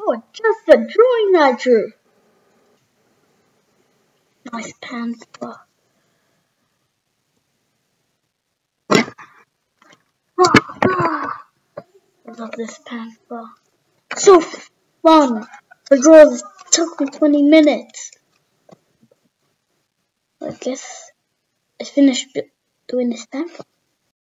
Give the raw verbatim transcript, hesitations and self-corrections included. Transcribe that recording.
Oh, just the drawing I drew. Nice panther. I love this panther. So fun. The draw took me twenty minutes. I guess I finished doing this then.